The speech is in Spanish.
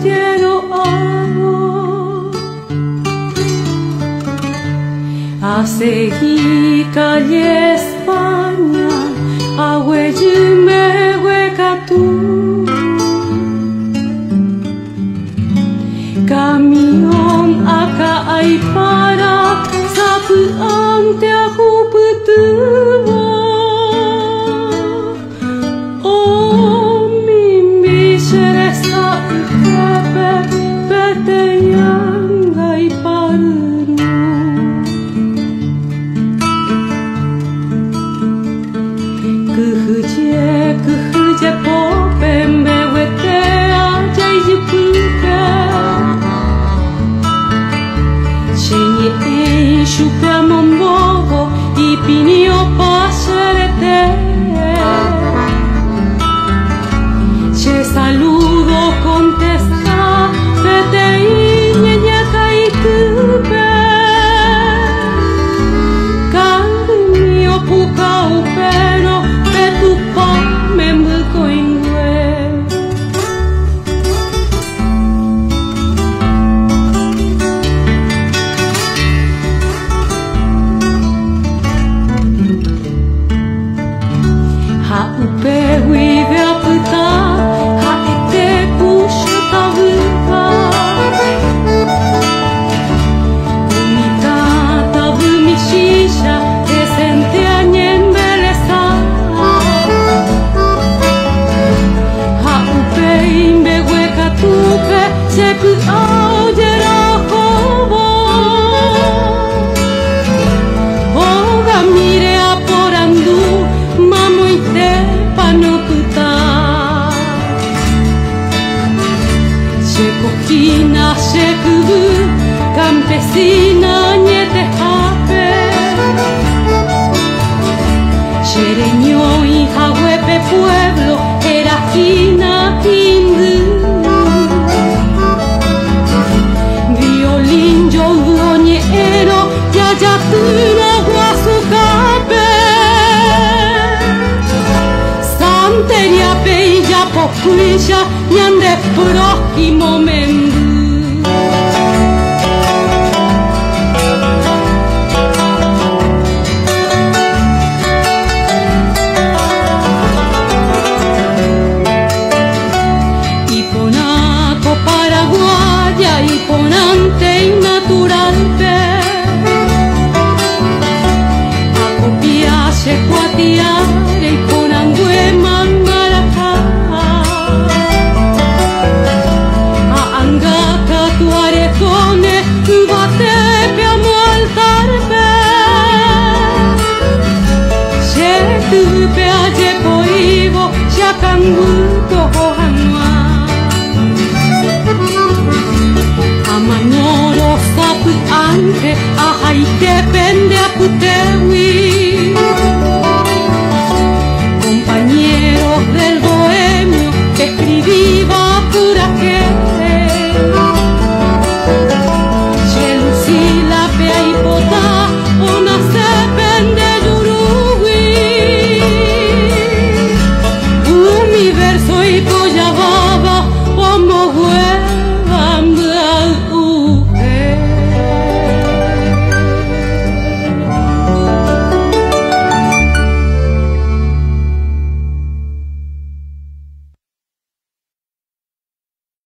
cielo agua a seguir calle España a huellume hueca tú camión acá hay para sapu ante a juputua oh mi miseresa ukepe pete yanga y paru kuhuje pope me wete aja ijupuke Ceni sciupiamo un uovo, i pini o passerete. C'è saludo contesta, fete igne niaka i tube. Candu mio puka upeno, petu pa me mbuko ingue. Ha upe huive a puta, ha ete pusho ta vuka. Umita ta vumi shisha, te sente a nyen belesa. Ha upe imbe hueca tupe, seku aujera hobo. Oga mire a porandu, mamo ite panukuta Shekokina shekubu campesina niete hape Shereño y jahuepe pueblo era quina hindu Violín yo duoñero yayatuna guasucape Santeria bella pokuisha nyande próximo mendu Iponaco paraguaya iponante innatural pe Acopiase cuatiare iponangue manmaraka Angaka tuare kone uvatepe amo altarpe Shetupe aje poivo shakanguto